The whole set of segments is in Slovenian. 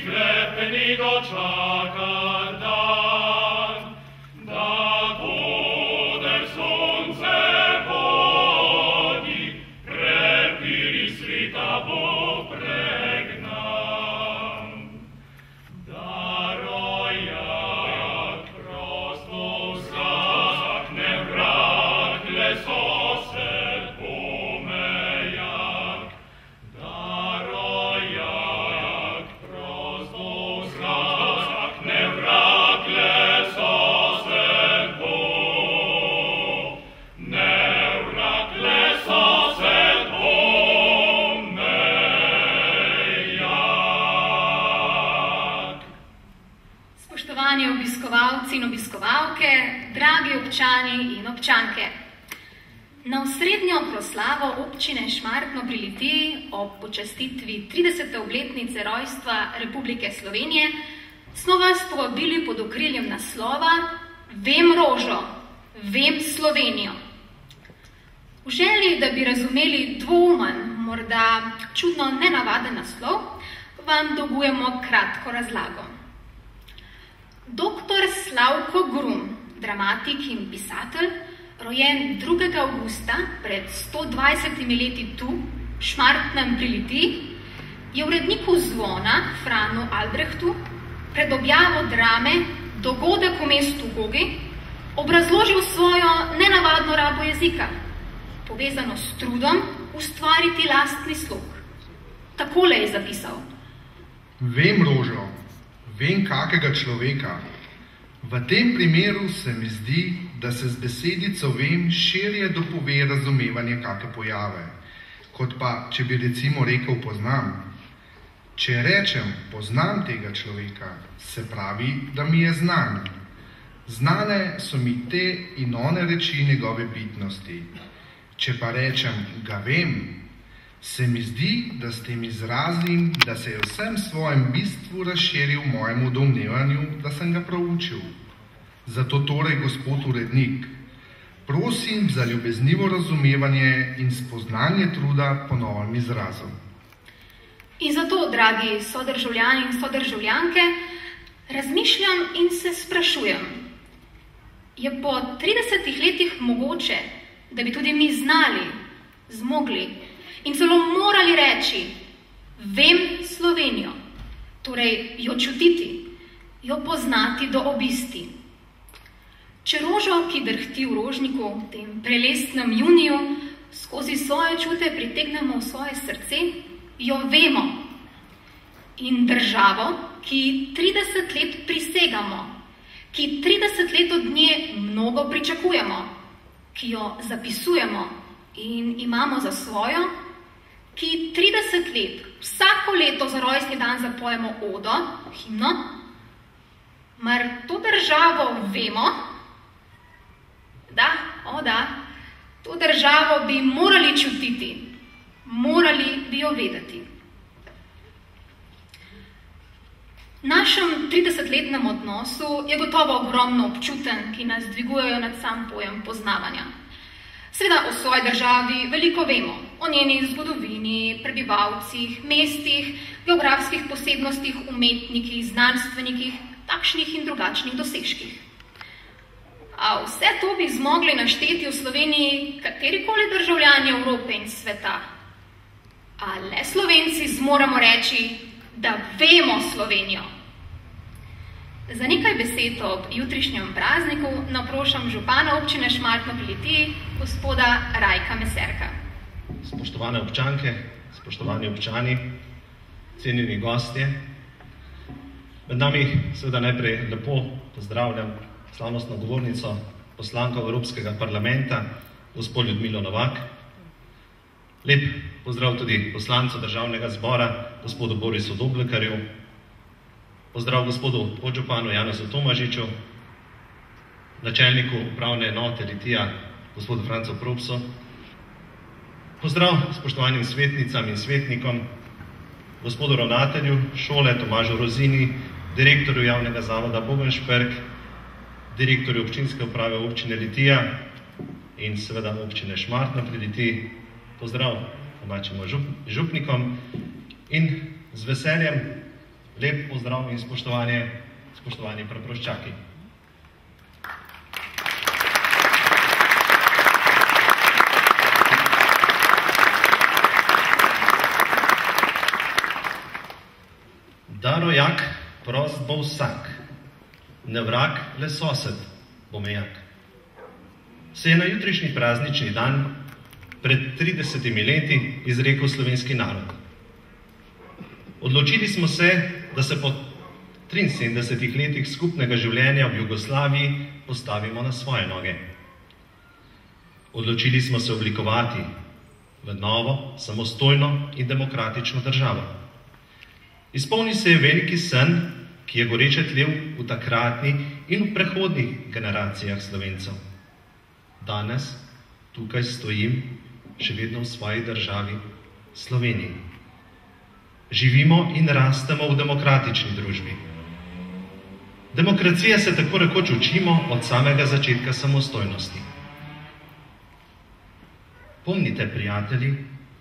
vlepeni dočakan dan, da boder sonce vodi, prepiri svita bo pregnan. Da rojak prosto vzakne vrak, leso sed pomejak. Da rojak prosto vzakne vrak, leso sed pomejak. Spoštovani obiskovalci in obiskovalke, dragi občani in občanke. Na osrednjo proslavo občine Šmartno pri Litiji ob počastitvi 30. obletnice rojstva Republike Slovenije smo vas povabili pod okriljem naslova Vem rožo, vem Slovenijo. V želji, da bi razumeli dvoumen, morda čudno nenavaden naslov, vam dolgujemo kratko razlago. Doktor Slavko Grum, dramatik in pisatelj, rojen 2. avgusta pred 120 leti tu, v Šmartnem pri Litiji, je uredniku Zvona, Franu Albrehtu, pred objavo drame Dogodek v mestu Gogi obrazložil svojo nenavadno rabo jezika, povezano s trudom ustvariti lastni slog. Takole je zapisal. Vem rožo, vem kakega človeka. V tem primeru se mi zdi, da se z besedico vem širje dopove razumevanje kake pojave, kot pa, če bi recimo rekel poznam. Če rečem poznam tega človeka, se pravi, da mi je znan. Znane so mi te in one reči njegove bitnosti. Če pa rečem ga vem, se mi zdi, da s tem izrazim, da se je vsem svojem bistvu razširil mojemu domnevanju, da sem ga proučil. Zato torej, gospod urednik, prosim za ljubeznivo razumevanje in spoznanje truda po novem izrazu. In zato, dragi sodržavljani in sodržavljanke, razmišljam in se sprašujem, je po 30 letih mogoče, da bi tudi mi znali, zmogli in celo morali reči, vem Slovenijo, torej jo čutiti, jo poznati do obisti. Če rožo, ki drhti v rožniku, v tem prelestnem juniju, skozi svoje čute pritegnemo v svoje srce, jo vemo. In državo, ki 30 let prisegamo, ki 30 let od nje mnogo pričakujemo, ki jo zapisujemo in imamo za svojo, ki 30 let, vsako leto za rojstni dan zapojemo odo, himno, mar to državo vemo? Da, to državo bi morali čutiti, morali bi jo vedeti. V našem 30-letnem odnosu je gotovo ogromno občuten, ki nas dvigujejo nad sam pojem poznavanja. Seveda o svoji državi veliko vemo, o njeni zgodovini, prebivalcih, mestih, geografskih posebnostih, umetnikih, znanstvenikih, takšnih in drugačnih dosežkih. A vse to bi zmogli našteti v Sloveniji katerikoli državljani Evrope in sveta. A le Slovenci zmoremo reči, da vemo Slovenijo. Za nekaj besed ob jutrišnjem prazniku naprošam župana občine Šmartno pri Litiji, gospoda Rajka Meserka. Spoštovane občanke, spoštovani občani, cenjeni gostje, med nami seveda najprej lepo pozdravljam slavnostno govornico, poslanko Evropskega parlamenta, gospod Ljudmilo Novak. Lep pozdrav tudi poslancu Državnega zbora, gospodu Borisu Doblekarju. Pozdrav gospodu podžupanu Janezu Tomažiču, načelniku upravne enote Litija, gospodu Francu Propsu. Pozdrav spoštovanim svetnicam in svetnikom, gospodu ravnatelju šole Tomažu Rozini, direktorju javnega zavoda Bobenšperk, direktorju občinske uprave občine Litija in seveda občine Šmartno pri Litiji. Pozdrav domačim župnikom in z veseljem Lep pozdrav in spoštovanje, spoštovani preproščaki. Da rojak, prost bo vsak, ne vrag, le sosed bo mejak. Se je na jutrišnji praznični dan pred 30 leti izrekel slovenski narod. Odločili smo se, da se po 73 letih skupnega življenja v Jugoslaviji postavimo na svoje noge. Odločili smo se oblikovati v novo, samostojno in demokratično državo. Izpolnil se je veliki sen, ki je goreče tlel v takratni in v prehodnih generacijah Slovencev. Danes tukaj stojim še vedno v svoji državi Sloveniji. Živimo in rastemo v demokratični družbi. Demokracije se tako rekoč učimo od samega začetka samostojnosti. Pomnite, prijatelji,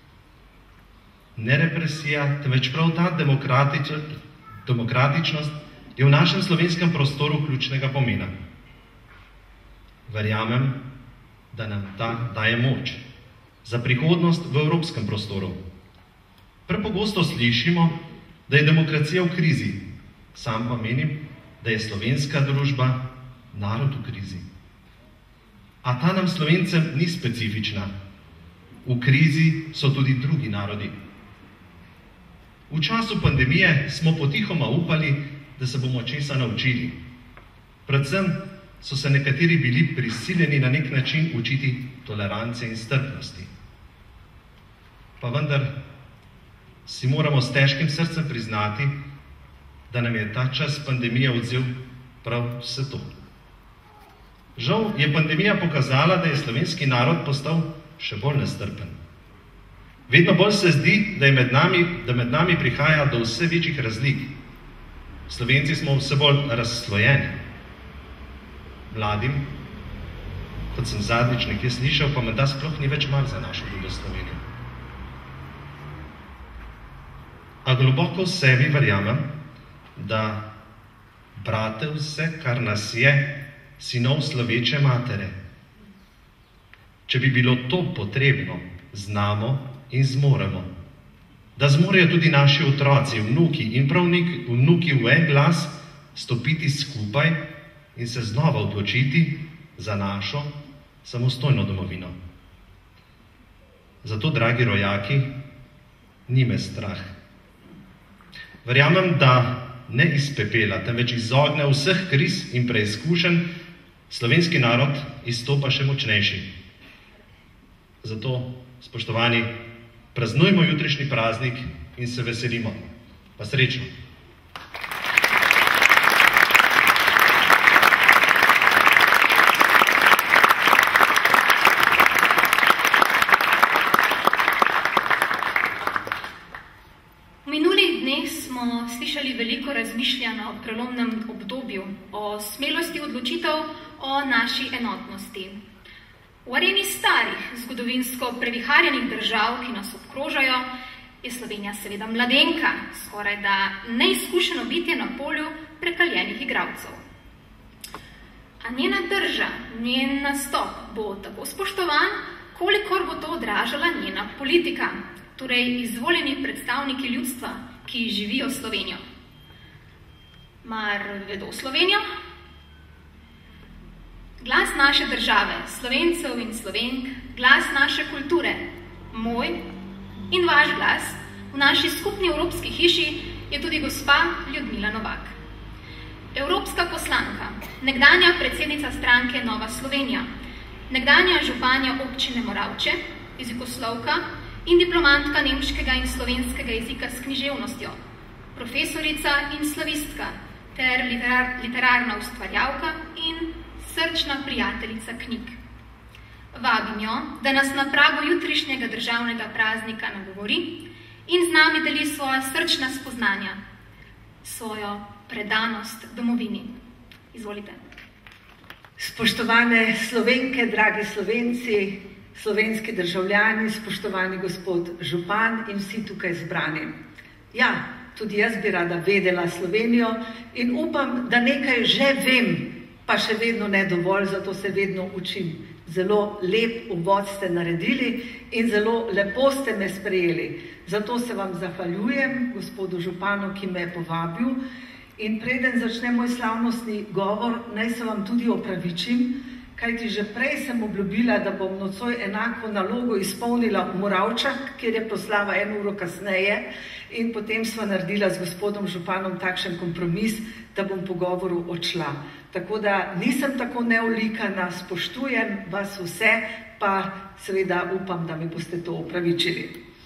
ne represija, temveč prav ta demokratičnost je v našem slovenskem prostoru ključnega pomena. Verjamem, da nam ta daje moč za prihodnost v evropskem prostoru. Prepogosto slišimo, da je demokracija v krizi. Sam pa menim, da je slovenska družba narod v krizi. A ta nam Slovencem ni specifična. V krizi so tudi drugi narodi. V času pandemije smo potihoma upali, da se bomo česa naučili. Predvsem so se nekateri bili prisiljeni na nek način učiti tolerance in strpnosti. Pa vendar si moramo s težkim srcem priznati, da nam je ta čas pandemije odvzel prav vse to. Žal je pandemija pokazala, da je slovenski narod postal še bolj nestrpen. Vedno bolj se zdi, da med nami prihaja do vse večjih razlik. Slovenci smo vse bolj razslojeni. Mladim, kot sem zadnjič nekje slišal, pa menda sploh ni več mar za našo ljudo Slovenijo. A globoko v sebi verjamem, da brate vse, kar nas je, sinov sloveče matere. Če bi bilo to potrebno, znamo in zmoremo. Da zmorejo tudi naši otroci, vnuki in prav vnuki v en glas stopiti skupaj in se znova odločiti za našo samostojno domovino. Zato, dragi rojaki, ni me strah. Verjamem, da ne iz pepela, temveč iz ognja vseh kriz in preizkušenj slovenski narod izstopa še močnejši. Zato, spoštovani, praznujmo jutrišnji praznik in se veselimo. Pa srečno! V minulih dneh smo slišali veliko razmišljanja o prelomnem obdobju, o smelosti odločitev, o naši enotnosti. V areni starih, zgodovinsko previharjenih držav, ki nas obkrožajo, je Slovenija seveda mladenka, skoraj da neizkušeno bitje na polju prekaljenih igralcev. A njena drža, njen nastop bo tako spoštovan, kolikor bo to odražala njena politika, torej izvoljeni predstavniki ljudstva, ki živijo Slovenijo. Mar vedo Slovenijo? Glas naše države, Slovencev in Slovenk, glas naše kulture, moj in vaš glas v naši skupni evropski hiši je tudi gospa Ljudmila Novak. Evropska poslanka, nekdanja predsednica stranke Nova Slovenija, nekdanja županja občine Moravče, jezikoslovka in diplomantka nemškega in slovenskega jezika s književnostjo, profesorica in slavistka ter literarna ustvarjalka in srčna prijateljica knjig. Vabim jo, da nas na pragu jutrišnjega državnega praznika nagovori in z nami deli svoja srčna spoznanja, svojo predanost domovini. Izvolite. Spoštovane Slovenke, dragi Slovenci, slovenski državljani, spoštovani gospod župan in vsi tukaj zbrani. Ja, tudi jaz bi rada vedela Slovenijo in upam, da nekaj že vem, pa še vedno ne dovolj, zato se vedno učim. Zelo lep uvod ste naredili in zelo lepo ste me sprejeli. Zato se vam zahvaljujem, gospodu županu, ki me je povabil. In preden začne moj slavnostni govor, naj se vam tudi opravičim, kajti že prej sem obljubila, da bom nocoj enako nalogo izpolnila v Moravčah, kjer je proslava 1 uro kasneje, in potem sva naredila z gospodom županom takšen kompromis, da bom po govoru odšla. Tako da nisem tako neolikana, spoštujem vas vse, pa seveda upam, da mi boste to opravičili.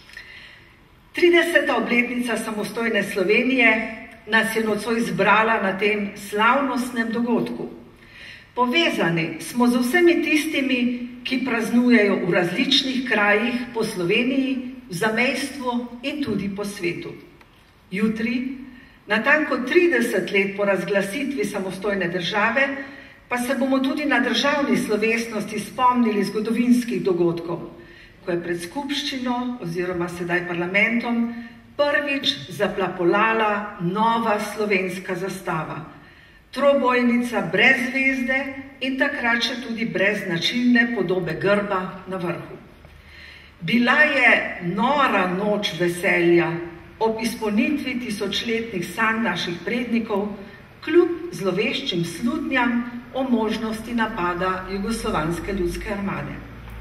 30. obletnica samostojne Slovenije nas je nocoj zbrala na tem slavnostnem dogodku. Povezani smo z vsemi tistimi, ki praznujejo v različnih krajih po Sloveniji, v zamejstvu in tudi po svetu. Jutri, natanko 30 let po razglasitvi samostojne države, pa se bomo tudi na državni slovesnosti spomnili zgodovinskih dogodkov, ko je pred skupščino oziroma sedaj parlamentom prvič zaplapolala nova slovenska zastava. Trobojnica brez zvezde in takrat še tudi brez značilne podobe grba na vrhu. Bila je nora noč veselja ob izpolnitvi tisočletnih sanj naših prednikov, kljub zloveščim slutnjam o možnosti napada Jugoslovanske ljudske armade.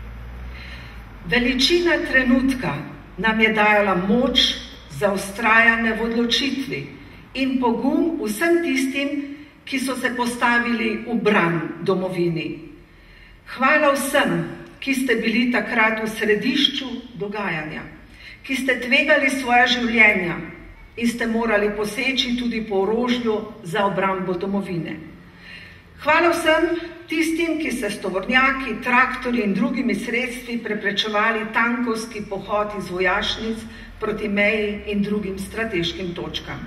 Veličina trenutka nam je dajala moč za vztrajanje v odločitvi in pogum vsem tistim, ki so se postavili v bran domovini. Hvala vsem, ki ste bili takrat v središču dogajanja, ki ste tvegali svoja življenja in ste morali poseči tudi po orožju za obrambo domovine. Hvala vsem tistim, ki ste s tovornjaki, traktorji in drugimi sredstvi preprečevali tankovski pohod iz vojašnic proti meji in drugim strateškim točkam.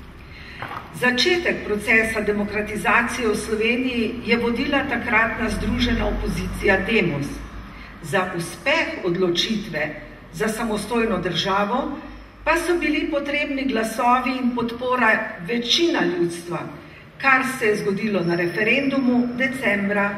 Začetek procesa demokratizacije v Sloveniji je vodila takratna združena opozicija Demos. Za uspeh odločitve za samostojno državo pa so bili potrebni glasovi in podpora večina ljudstva, kar se je zgodilo na referendumu decembra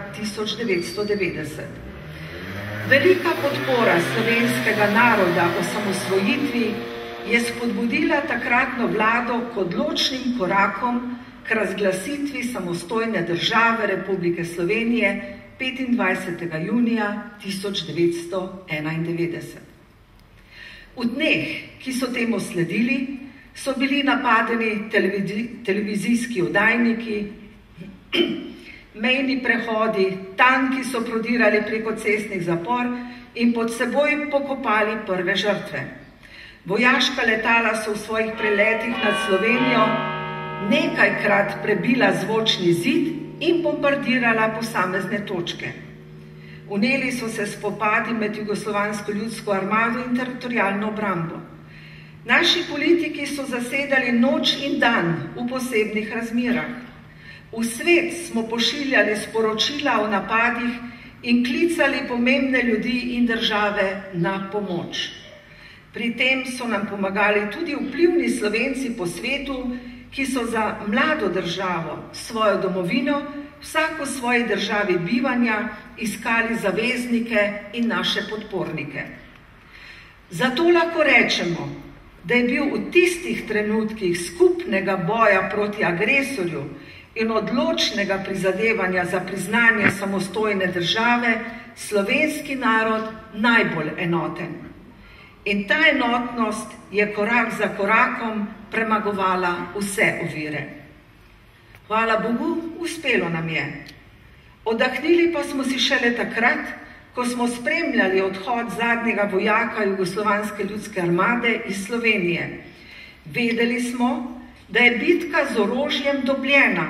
1990. Velika podpora slovenskega naroda osamosvojitvi je spodbudila takratno vlado k odločnim korakom k razglasitvi samostojne države Republike Slovenije 25. junija 1991. V dneh, ki so temu sledili, so bili napadeni televizijski oddajniki, mejni prehodi, tanki so prodirali preko cestnih zapor in pod seboj pokopali prve žrtve. Vojaška letala so v svojih preletih nad Slovenijo nekajkrat prebila zvočni zid in bombardirala posamezne točke. Vneli so se spopadi med Jugoslovansko ljudsko armado in teritorialno obrambo. Naši politiki so zasedali noč in dan v posebnih razmerah. V svet smo pošiljali sporočila o napadih in klicali pomembne ljudi in države na pomoč. Pri tem so nam pomagali tudi vplivni Slovenci po svetu, ki so za mlado državo, svojo domovino, vsako svoji državi bivanja iskali zaveznike in naše podpornike. Zato lahko rečemo, da je bil v tistih trenutkih skupnega boja proti agresorju in odločnega prizadevanja za priznanje samostojne države slovenski narod najbolj enoten. In ta enotnost je korak za korakom premagovala vse ovire. Hvala Bogu, uspelo nam je. Oddahnili pa smo si šele takrat, ko smo spremljali odhod zadnjega vojaka Jugoslovanske ljudske armade iz Slovenije. Vedeli smo, da je bitka z orožjem dobljena.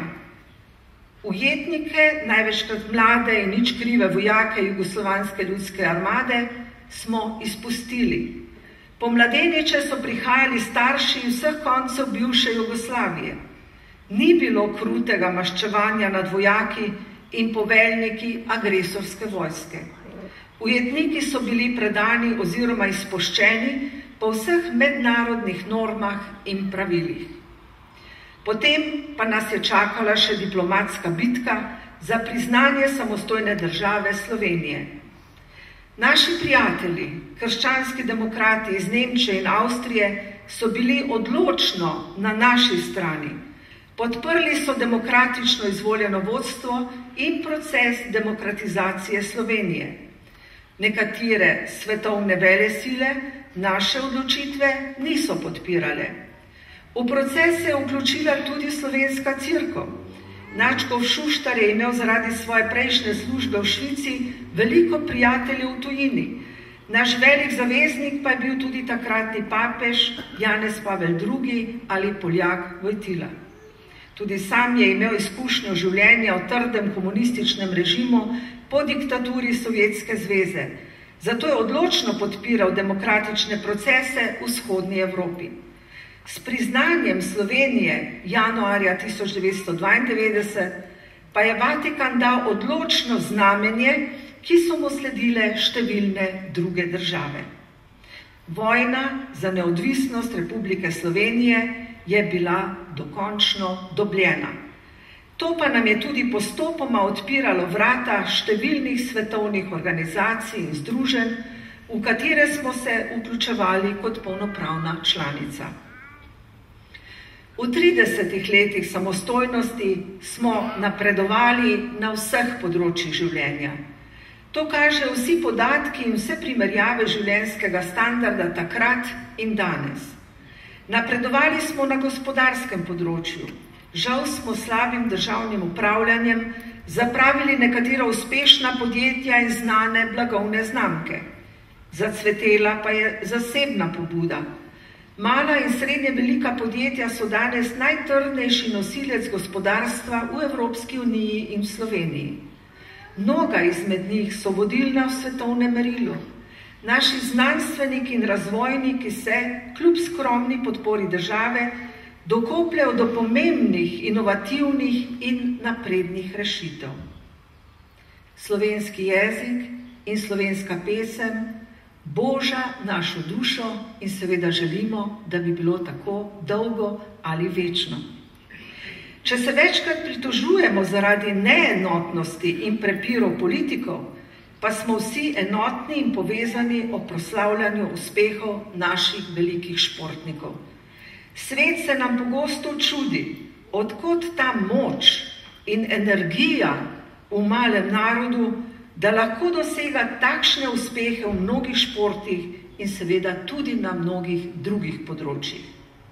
Ujetnike, največkrat mlade in nič krive vojake Jugoslovanske ljudske armade, smo izpustili. Po mladeniče so prihajali starši vseh koncev bivše Jugoslavije. Ni bilo krutega maščevanja nad vojaki in poveljniki agresorske vojske. Ujetniki so bili predani oziroma izpuščeni, po vseh mednarodnih normah in pravilih. Potem pa nas je čakala še diplomatska bitka za priznanje samostojne države Slovenije. Naši prijatelji, krščanski demokrati iz Nemčije in Avstrije, so bili odločno na naši strani. Podprli so demokratično izvoljeno vodstvo in proces demokratizacije Slovenije. Nekatere svetovne velesile naše odločitve niso podpirale. V proces se je vključila tudi slovenska cerkev. Nadškof Šuštar je imel zaradi svoje prejšnje službe v Švici veliko prijateljev v tujini. Naš velik zaveznik pa je bil tudi takratni papež Janez Pavel II. Ali Poljak Vojtila. Tudi sam je imel izkušnjo življenja v trdem komunističnem režimu po diktaturi Sovjetske zveze. Zato je odločno podpiral demokratične procese v vzhodni Evropi. S priznanjem Slovenije januarja 1992 pa je Vatikan dal odločno znamenje, ki so mu sledile številne druge države. Vojna za neodvisnost Republike Slovenije je bila dokončno dobljena. To pa nam je tudi postopoma odpiralo vrata številnih svetovnih organizacij in združenj, v katere smo se vključevali kot polnopravna članica. V 30 letih samostojnosti smo napredovali na vseh področjih življenja. To kažejo vsi podatki in vse primerjave življenjskega standarda takrat in danes. Napredovali smo na gospodarskem področju. Žal smo slabim državnim upravljanjem zapravili nekatera uspešna podjetja in znane blagovne znamke. Zacvetela pa je zasebna pobuda. Mala in srednje velika podjetja so danes najtrdnejši nosilec gospodarstva v Evropski uniji in v Sloveniji. Mnoga izmed njih so vodilna v svetovnem merilu. Naši znanstveniki in razvojniki se, kljub skromni podpori države, dokopljajo do pomembnih, inovativnih in naprednih rešitev. Slovenski jezik in slovenska pesem boža našo dušo in seveda želimo, da bi bilo tako dolgo ali večno. Če se večkrat pritožujemo zaradi neenotnosti in prepirov politikov, pa smo vsi enotni in povezani o proslavljanju uspehov naših velikih športnikov. Svet se nam pogosto čudi, od kod ta moč in energija v malem narodu, da lahko dosega takšne uspehe v mnogih športih in seveda tudi na mnogih drugih področjih.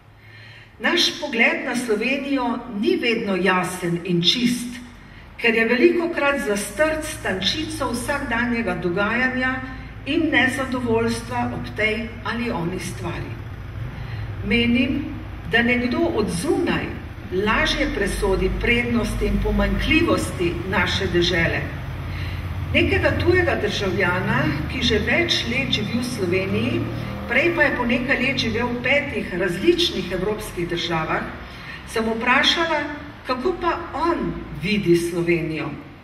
Naš pogled na Slovenijo ni vedno jasen in čist, ker je velikokrat zastrt s tančico vsakdanjega dogajanja in nezadovoljstva ob tej ali oni stvari. Menim, da nekdo od zunaj lažje presodi prednosti in pomanjkljivosti naše dežele. Nekega tujega državljana, ki že več let živi v Sloveniji, prej pa je po nekaj let živel v 5 različnih evropskih državah, sem vprašala, kako pa on vidi Slovenijo.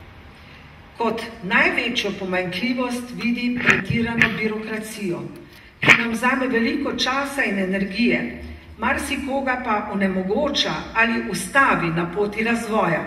Kot največjo pomanjkljivost vidi pretirano birokracijo, ki nam vzame veliko časa in energije, marsikoga pa onemogoča ali ustavi na poti razvoja.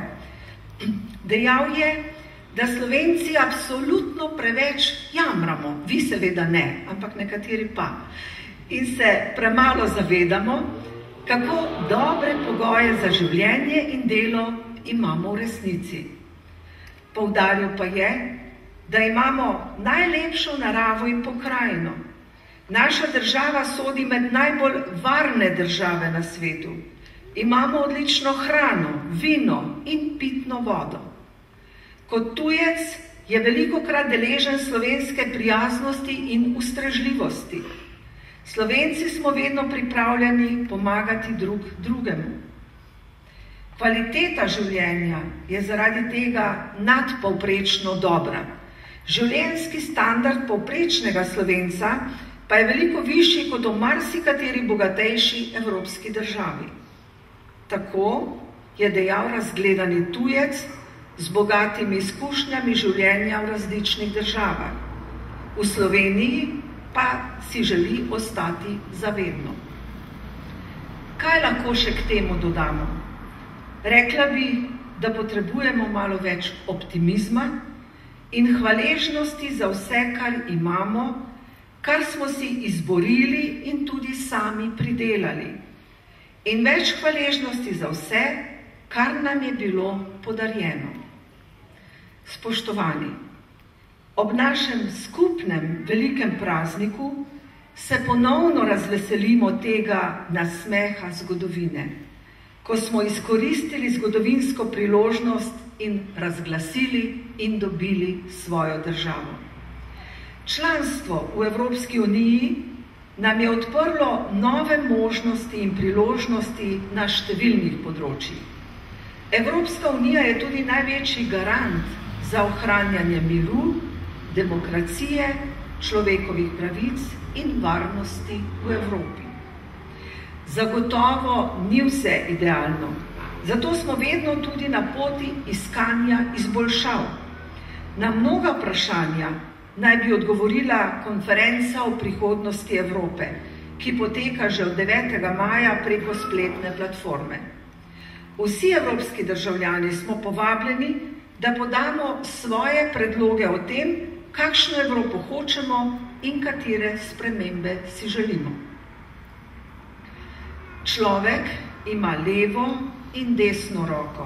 Dejal je, da Slovenci absolutno preveč jamramo, vi seveda ne, ampak nekateri pa. In se premalo zavedamo, kako dobre pogoje za življenje in delo imamo v resnici. Poudaril pa je, da imamo najlepšo naravo in pokrajino. Naša država sodi med najbolj varne države na svetu. Imamo odlično hrano, vino in pitno vodo. Kot tujec je velikokrat deležen slovenske prijaznosti in ustrežljivosti. Slovenci smo vedno pripravljeni pomagati drug drugemu. Kvaliteta življenja je zaradi tega nadpovprečno dobra. Življenjski standard povprečnega Slovenca pa je veliko višji kot v marsikateri bogatejši evropski državi. Tako je dejal razgledani tujec z bogatimi izkušnjami življenja v različnih državah. V Sloveniji pa si želi ostati zavedno. Kaj lahko še k temu dodamo? Rekla bi, da potrebujemo malo več optimizma in hvaležnosti za vse, kar imamo, kar smo si izborili in tudi sami pridelali. In več hvaležnosti za vse, kar nam je bilo podarjeno. Spoštovani, ob našem skupnem velikem prazniku se ponovno razveselimo tega nasmeha zgodovine, ko smo izkoristili zgodovinsko priložnost in razglasili in dobili svojo državo. Članstvo v Evropski uniji nam je odprlo nove možnosti in priložnosti na številnih področjih. Evropska unija je tudi največji garant za ohranjanje miru, demokracije, človekovih pravic in varnosti v Evropi. Zagotovo ni vse idealno, zato smo vedno tudi na poti iskanja izboljšav. Na mnoga vprašanja naj bi odgovorila konferenca o prihodnosti Evrope, ki poteka že od 9. maja preko spletne platforme. Vsi evropski državljani smo povabljeni, da podamo svoje predloge o tem, kakšno Evropo hočemo in katere spremembe si želimo. Človek ima levo in desno roko.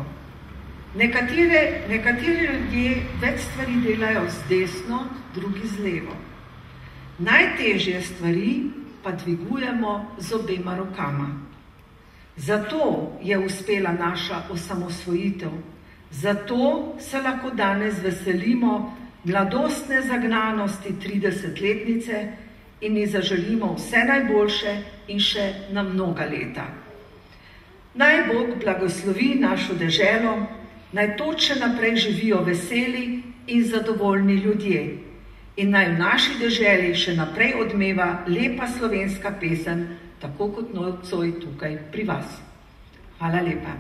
Nekateri ljudje več stvari delajo z desno, drugi z levo. Najtežje stvari pa dvigujemo z obema rokama. Zato je uspela naša osamosvojitev. Zato se lahko danes veselimo mladostne zagnanosti 30-letnice in ji zaželimo vse najboljše in še na mnoga leta. Naj Bog blagoslovi našo deželo, naj toče naprej živijo veseli in zadovoljni ljudje in naj v naši deželi še naprej odmeva lepa slovenska pesem, tako kot nocoj tukaj pri vas. Hvala lepa.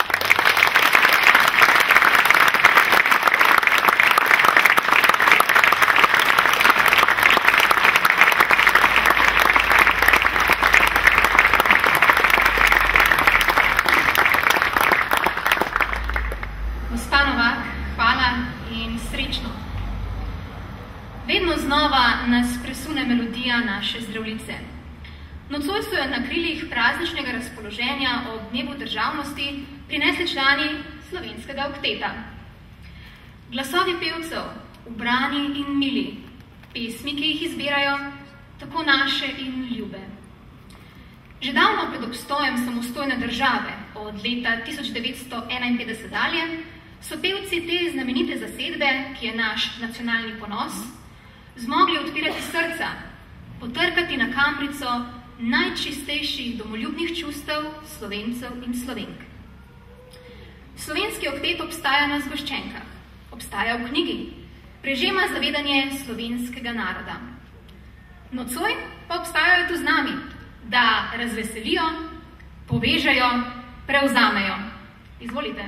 Vedno znova nas presune melodija naše Zdravljice. Nocoj so jo na krilih prazničnega razpoloženja ob dnevu državnosti prinesli člani slovenskega okteta. Glasovi pevcev, ubrani in mili, pesmi, ki jih izbirajo, tako naše in ljube. Že davno pred obstojem samostojne države, od leta 1951 dalje, so pevci te znamenite zasedbe, ki je naš nacionalni ponos, zmogli odpirati srca, potrkati na kamrico najčistejših domoljubnih čustev Slovencev in Slovenk. Slovenski oktet obstaja na zgoščenkah, obstaja v knjigi, prežema zavedanje slovenskega naroda. Nocoj pa obstajajo tu z nami, da razveselijo, povežejo, prevzamejo. Izvolite.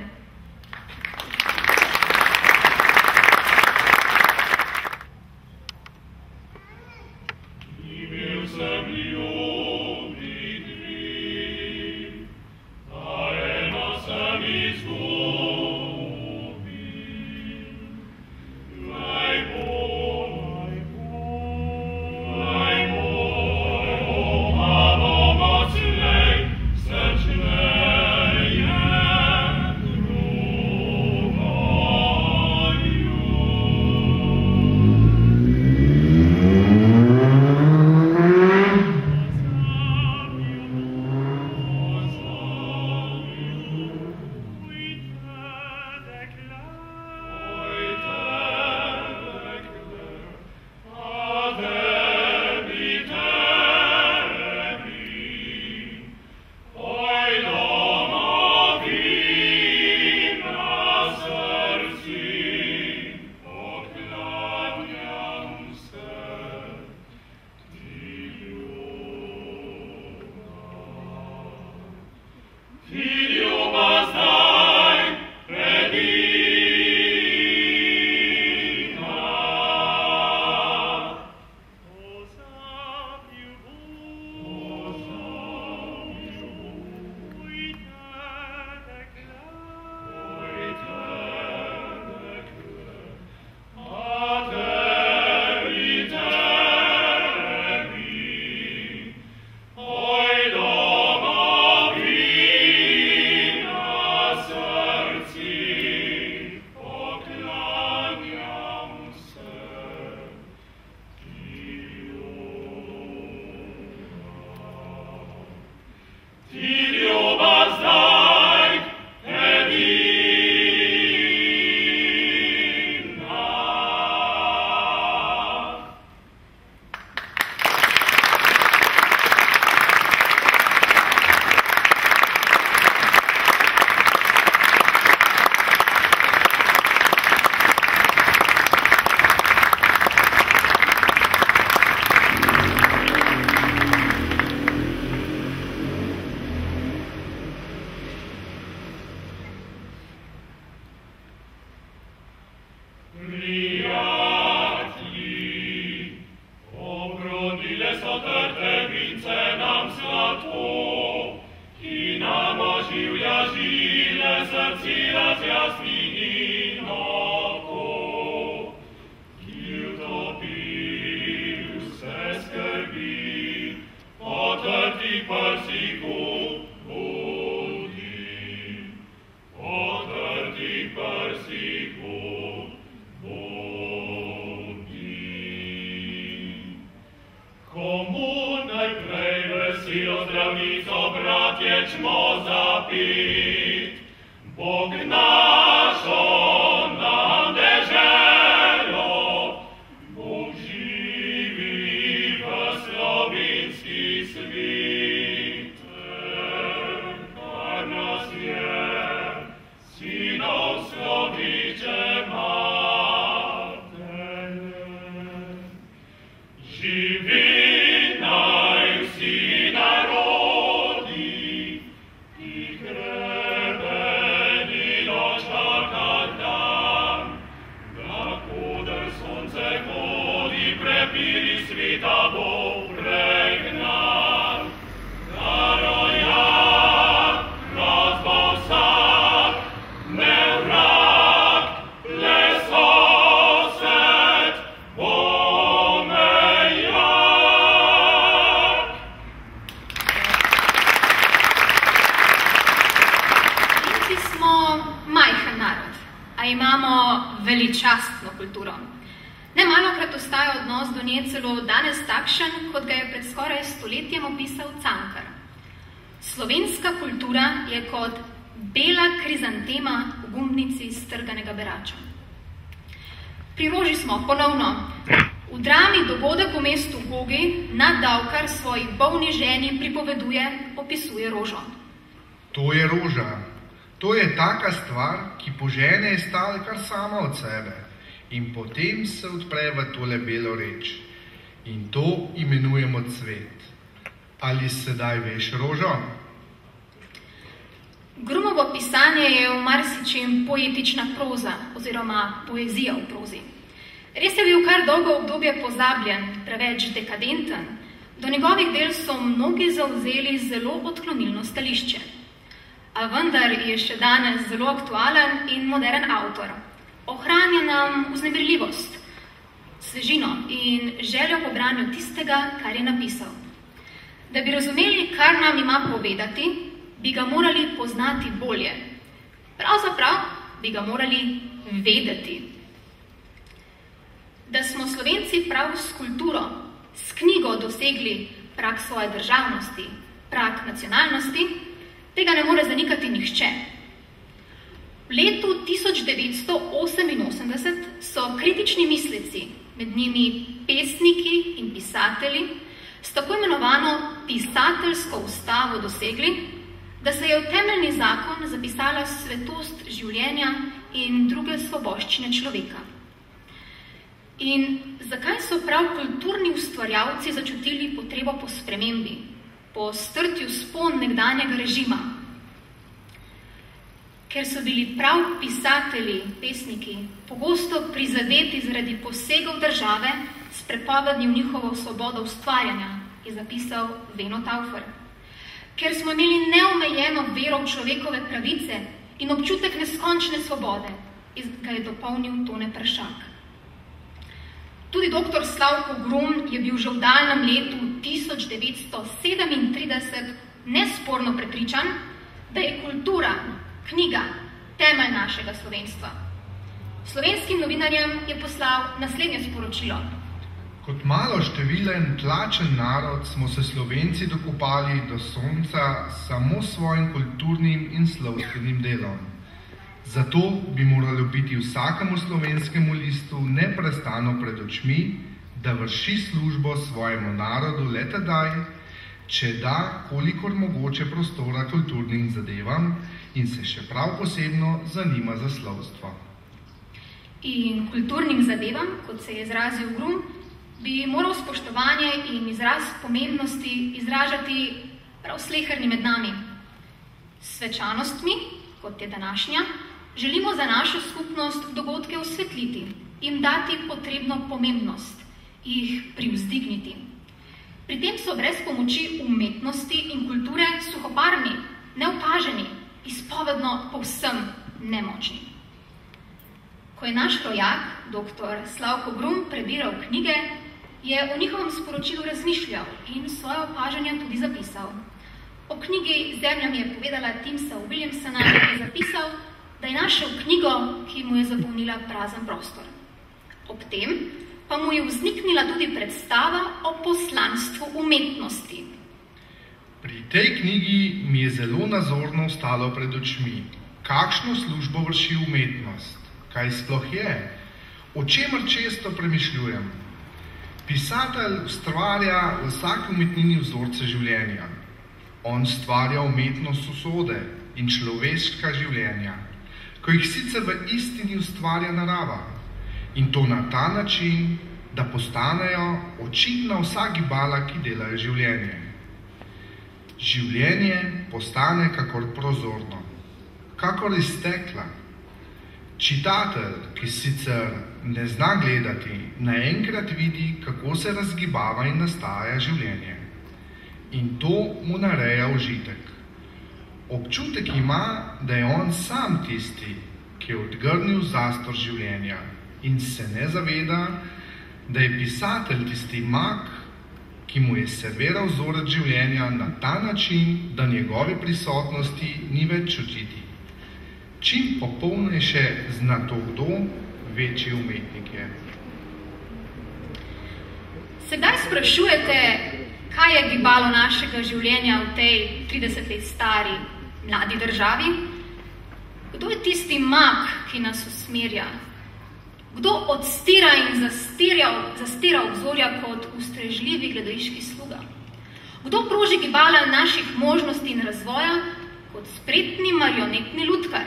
Veselo zdravnico, bratje, čmo zapit. Bog našo nam deželo, Bog živi v slovenski svit. Kar nas je, sinov sloviče matere. Živi naj vsi narodi, ki krepenilo čaka dan, da koder sonce hodi, prepiri sveta bo pregnan. Da rojak razba vsak, ne vrak, le sosed, omejak. Slovenci smo majhen narod, a imamo veličastno kulturo. Nemalokrat ostaja odnos do nje celo danes takšen, kot ga je pred skoraj stoletjem opisal Cankar. Slovenska kultura je kot bela krizantema v gumbnici strganega berača. Pri roži smo ponovno. V drami Dogodek v mestu Hogi naddavkar svoji bolni ženi pripoveduje, opisuje rožo. To je roža. To je taka stvar, ki požene je stala kar sama od sebe. In potem se odpre v tole belo reč. In to imenujemo cvet. Ali sedaj veš rožo? Grumovo pisanje je v marsičem poetična proza oziroma poezija v prozi. Res je bil kar dolgo obdobje pozabljen, preveč dekadenten. Do njegovih del so mnogi zavzeli zelo odklonilno stališče. A vendar je še danes zelo aktualen in moderen avtor. Ohranja nam vznemirljivost, svežino in željo po branju tistega, kar je napisal. Da bi razumeli, kar nam ima povedati, bi ga morali poznati bolje. Pravzaprav bi ga morali vedeti. Da smo Slovenci prav s kulturo, s knjigo dosegli prag svoje državnosti, prag nacionalnosti, tega ne more zanikati nihče. V letu 1988 so kritični mislici, med njimi pesniki in pisatelji, s tako imenovano pisateljsko ustavo dosegli, da se je v temeljni zakon zapisala svetost življenja in druge svoboščine človeka. In zakaj so prav kulturni ustvarjalci začutili potrebo po spremembi, po strtju spon nekdanjega režima? Ker so bili prav pisatelji, pesniki, pogosto prizadeti zaradi posegov države s prepovedjo njihovo svobodo ustvarjanja, je zapisal Veno Taufer. Ker smo imeli neomejeno vero v človekove pravice in občutek neskončne svobode, ga je dopolnil Tone Pršak. Tudi dr. Slavko Grum je bil že v daljnem letu 1937 nesporno prepričan, da je kultura, knjiga, temelj našega slovenstva. Slovenskim novinarjem je poslal naslednje sporočilo. Kot malo številen, tlačen narod smo se Slovenci dokopali do sonca samo svojim kulturnim in slovskim delom. Zato bi moralo biti vsakemu slovenskemu listu neprestano pred očmi, da vrši službo svojemu narodu le tedaj, če da kolikor mogoče prostora kulturnim zadevam in se še prav posebno zanima za slovstvo. In kulturnim zadevam, kot se je izrazil Grum, bi moral spoštovanje in izraz pomembnosti izražati prav sleherni med nami. S svečanostmi, kot je današnja, želimo za našo skupnost dogodke osvetliti, jim dati potrebno pomembnost, jih privzdigniti. Pri tem so brez pomoči umetnosti in kulture suhoparni, neopaženi, izpovedno povsem nemočni. Ko je naš rojak, dr. Slavko Grum, prebiral knjige, je o njihovem sporočilu razmišljal in svoje opažanja tudi zapisal. O knjigi Zemlja mi je povedala Timsa Williamsona, je zapisal, da je našel knjigo, ki mu je zapolnila prazen prostor. Ob tem pa mu je vzniknila tudi predstava o poslanstvu umetnosti. Pri tej knjigi mi je zelo nazorno ostalo pred očmi, kakšno službo vrši umetnost, kaj sploh je, o čemer često premišljujem. Pisatelj ustvarja v vsaki umetnini vzorce življenja. On stvarja umetnost usode in človeška življenja, ko jih sicer v istini ustvarja narava. In to na ta način, da postanejo očitna vsa gibala, ki delajo življenje. Življenje postane kakor prozorno, kakor iz stekla. Čitatelj, ki sicer ne zna gledati, naenkrat vidi, kako se razgibava in nastaja življenje. In to mu nareja užitek. Občutek ima, da je on sam tisti, ki je odgrnil zastor življenja in se ne zaveda, da je pisatelj tisti mag, ki mu je serviral vzorec življenja na ta način, da njegove prisotnosti ni več čutiti. Čim popolnejše zna to kdo, večji umetnik je. Se kdaj sprašujete, kaj je gibalo našega življenja v tej 30 let stari mladi državi? Kdo je tisti mag, ki nas usmerja? Kdo odstira in zastira obzorja kot ustrežljivi gledališki sluga? Kdo proži gibala naših možnosti in razvoja kot spretni marionetni lutkar?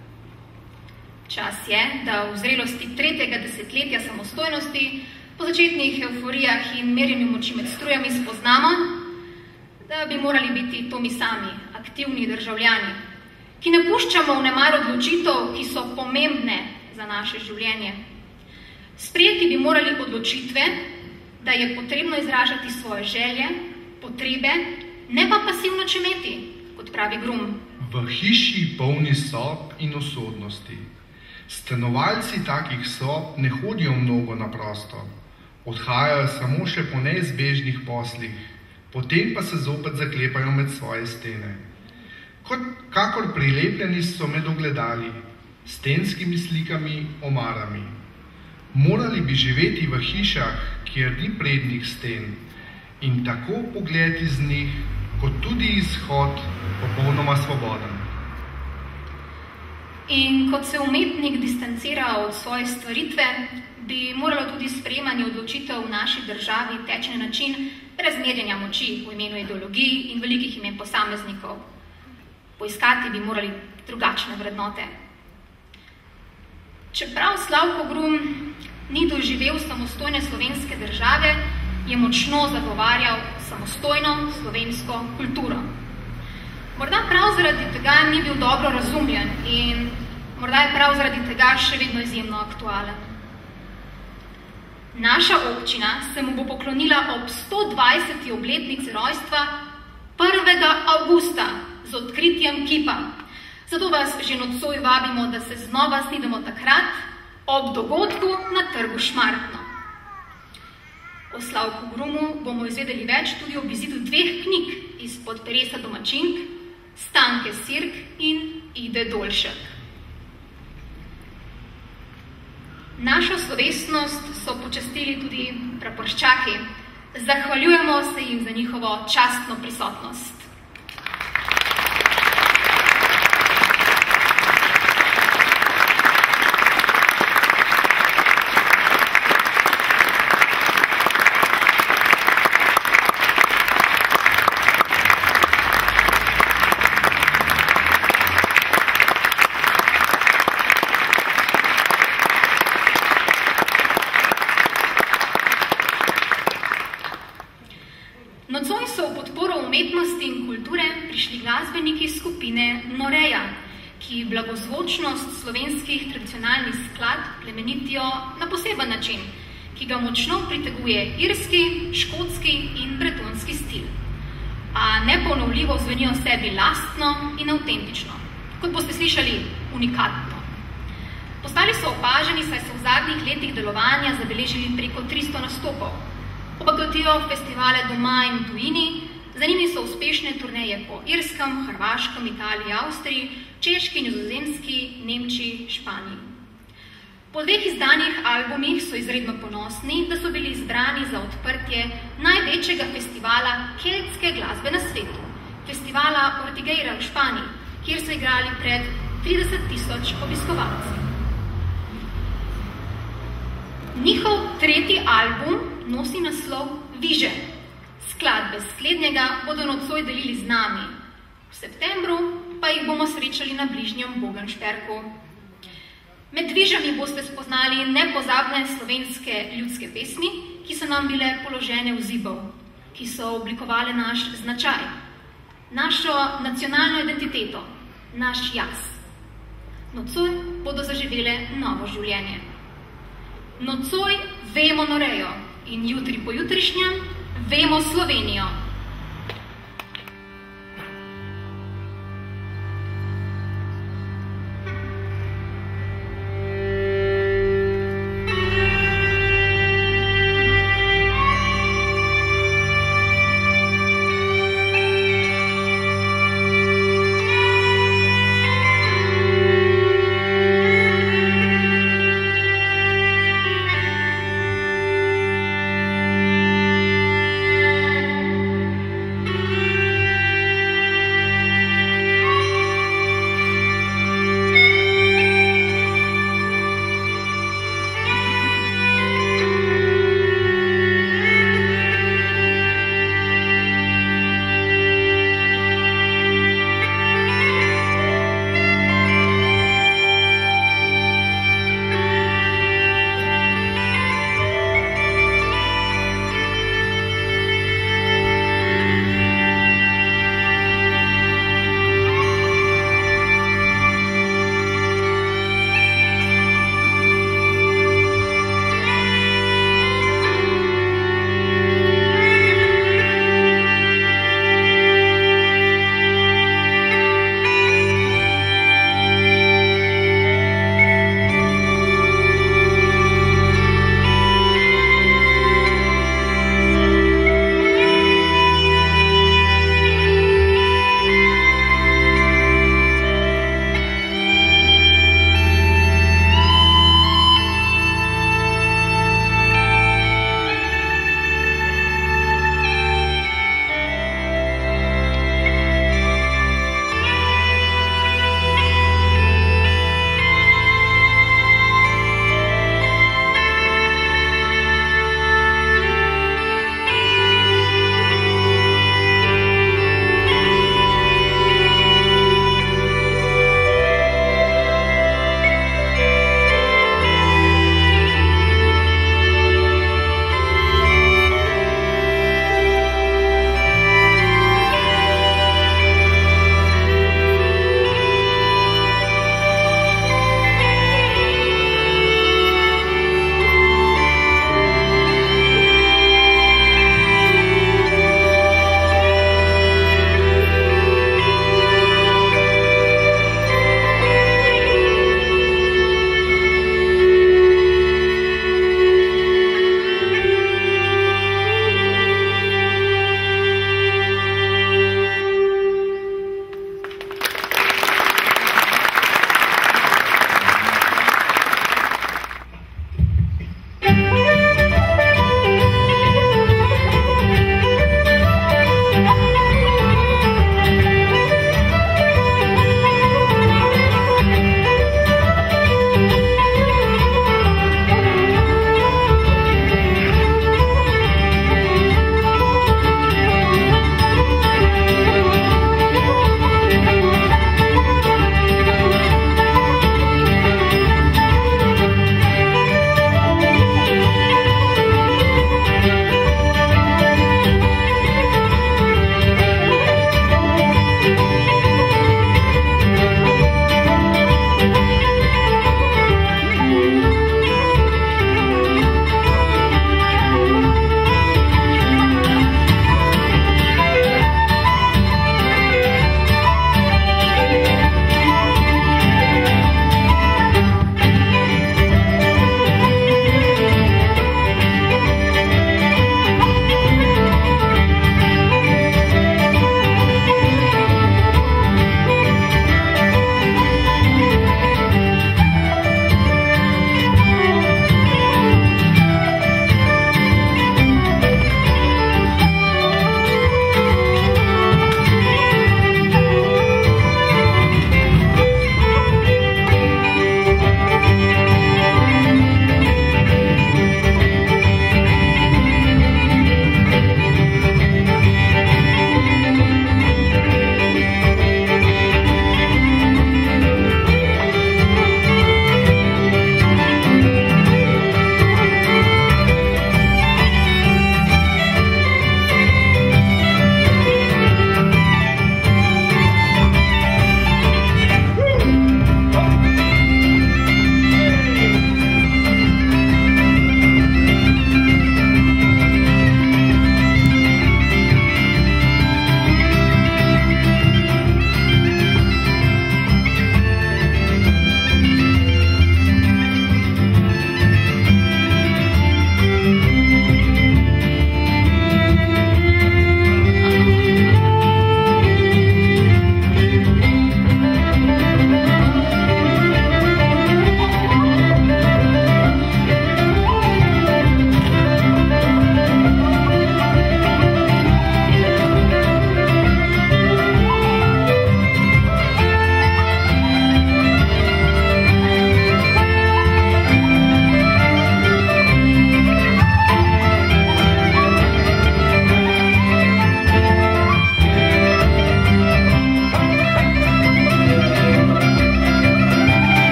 Čas je, da v zrelosti 3. desetletja samostojnosti, po začetnih evforijah in merjenju moči med strujami spoznamo, da bi morali biti to mi sami, aktivni državljani, ki ne puščamo v nemar odločitev, ki so pomembne za naše življenje. Sprejeti bi morali odločitve, da je potrebno izražati svoje želje, potrebe, ne pa pasivno čemeti, kot pravi Grum. V hiši polni sob in usodnosti. Stanovalci takih sob ne hodijo mnogo na prosto, odhajajo samo še po neizbežnih poslih, potem pa se zopet zaklepajo med svoje stene. Kakor prilepljeni so med ogledali, stenskimi slikami, omarami. Morali bi živeti v hišah, kjer ni prednjih sten, in tako pogled iz njih, kot tudi izhod, popolnoma svoboden. In kot se umetnik distancira od svoje stvaritve, bi moralo tudi sprejemanje odločitev v naši državi teči na način razmerjanja moči v imenu ideologij in velikih imen posameznikov. Poiskati bi morali drugačne vrednote. Čeprav Slavko Grum ni doživel samostojne slovenske države, je močno zagovarjal samostojno slovensko kulturo. Morda prav zaradi tega ni bil dobro razumljen in morda je prav zaradi tega še vedno izjemno aktualen. Naša občina se mu bo poklonila ob 120. obletnici rojstva 1. avgusta z odkritjem kipa. Zato vas že nocoj vabimo, da se znova snidemo takrat ob dogodku na trgu Šmartno. O Slavku Grumu bomo izvedeli več tudi ob izidu 2 knjig izpod peresa domačink, Stanke Sirk in Ide Dolšek. Našo slovesnost so počastili tudi praporščaki. Zahvaljujemo se jim za njihovo častno prisotnost. Nocoj so v podporo umetnosti in kulture prišli glasbeniki skupine Noreja, ki blagozvočnost slovenskih tradicionalnih skladb plemenitijo na poseben način, ki ga močno priteguje irski, škotski in bretonski stil. A neponovljivo zvenijo sebi lastno in avtentično, kot boste slišali, unikatno. Postali so opaženi, saj so v zadnjih letih delovanja zabeležili preko 300 nastopov. Obogatijo festivale doma in tujini, za njimi so uspešne turneje po Irskem, Hrvaškem, Italiji, Avstriji, Češki, Nizozemski, Nemčiji, Španiji. Po 2 izdanih albumih so izredno ponosni, da so bili izbrani za odprtje največjega festivala keltske glasbe na svetu, festivala Ortigueira v Španiji, kjer so igrali pred 30.000 obiskovalci. Njihov tretji album nosi naslov Viže. Skladbe slednjega bodo nocoj delili z nami. V septembru pa jih bomo srečali na bližnjem Bogenšperku. Med Vižami boste spoznali nepozabne slovenske ljudske pesmi, ki so nam bile položene v zibov, ki so oblikovale naš značaj, našo nacionalno identiteto, naš jaz. Nocoj bodo zaživele novo življenje. Nocoj vemo Norejo in jutri po jutrišnjem vemo Slovenijo.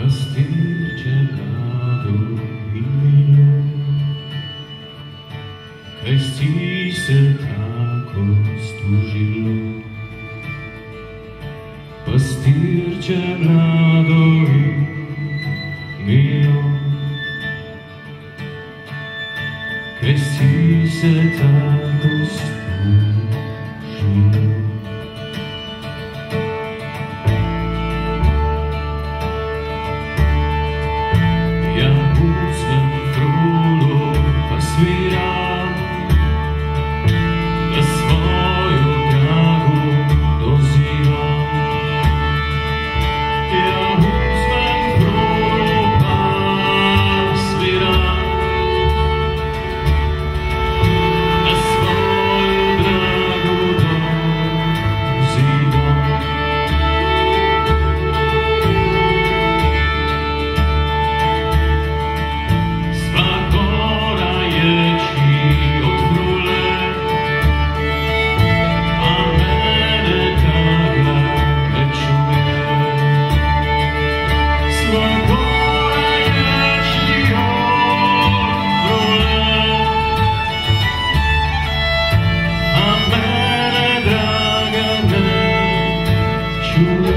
pastirče mlado in milo, kaj si se tako stužilo. Pastirče mlado in milo, kaj si se tako stužilo. Ja uzmem frulo pa sviram, da svojo drago dozivam. Ja uzmem frulo pa sviram, da svojo drago dozivam. Sva gora ječi od frule, a mene draga ne čuje. Sva gora ječi od frule, a mene draga ne čuje.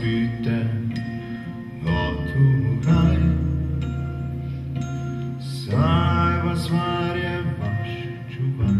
spite not v raj, saj vas varje vaš čuvaj.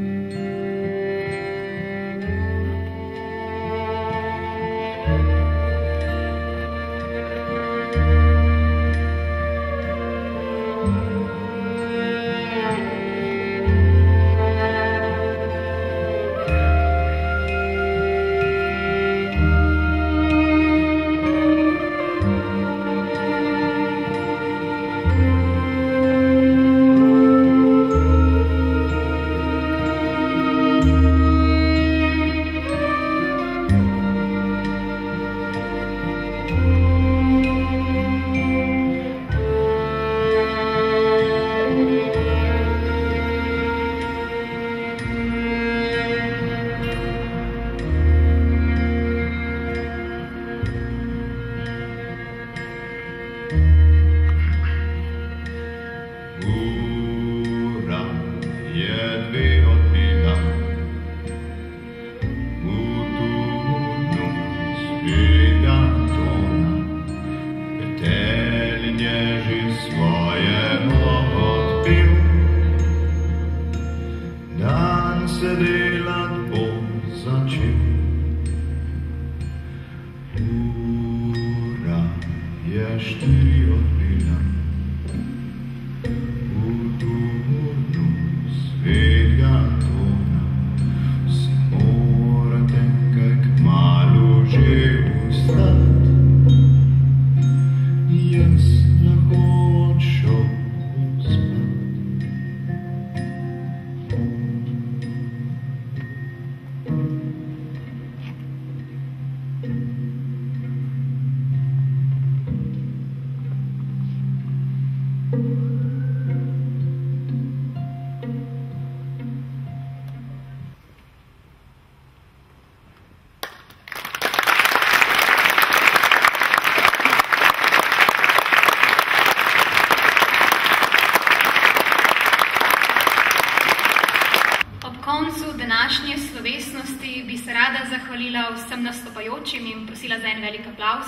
Današnje slovesnosti bi se rada zahvalila vsem nastopajočim in prosila za en velik aplavz.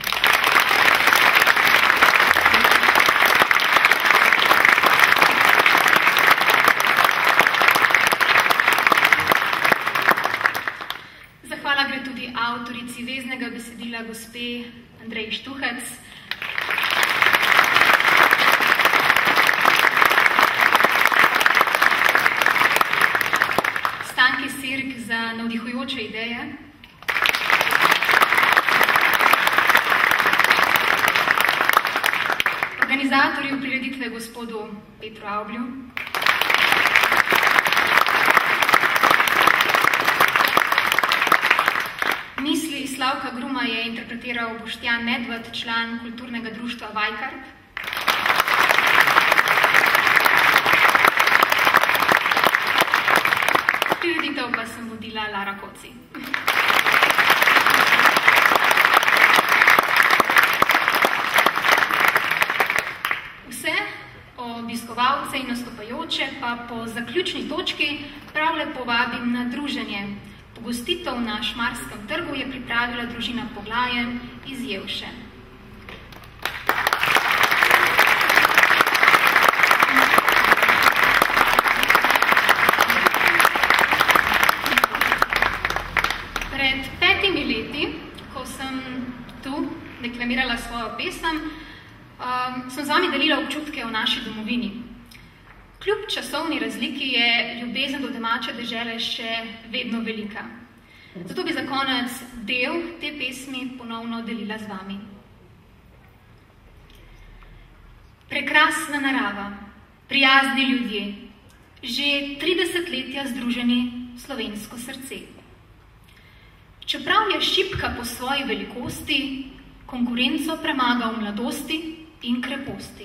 Zahvala gre tudi avtorici veznega besedila, gospe Andreji Štuhec. Sirk za navdihujoče ideje. Organizatorju prireditve gospodu Petru Avblju. Misli Slavka Gruma je interpretiral Boštjan Medved, član kulturnega društva Vajkard. Prireditev pa sem vodila Lara Koci. Vse obiskovalce in nastopajoče pa po zaključni točki prav lepo vabim na druženje. Pogostitev na Šmarskem trgu je pripravila družina Poglajen iz Jelše. Pred 5 leti, ko sem tu deklamirala svojo pesem, sem z vami delila občutke o naši domovini. Kljub časovni razliki je ljubezen do domače dežele še vedno velika. Zato bi za konec del te pesmi ponovno delila z vami. Prekrasna narava, prijazni ljudje, že 30 letja združeni slovensko srce. Čeprav je šipka po svoji velikosti, konkurenco premaga v mladosti in kreposti.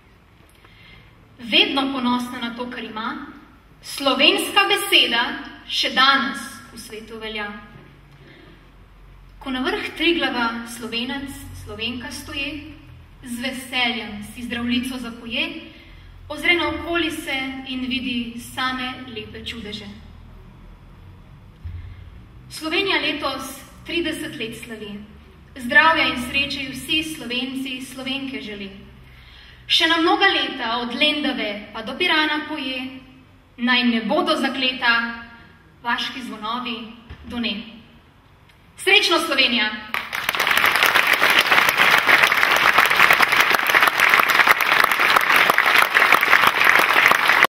Vedno ponosna na to, kar ima, slovenska beseda še danes v svetu velja. Ko na vrh Triglava Slovenec, Slovenka stoje, z veseljem si zdravljico zapoje, ozre naokoli se in vidi same lepe čudeže. Slovenija letos 30 let slavi. zdravja in sreče vsi Slovenci, Slovenke želi. Še na mnoga leta od Lendave pa do Pirana poje, naj ne bodo zakleta vaški zvonovi do ne. Srečno Slovenija!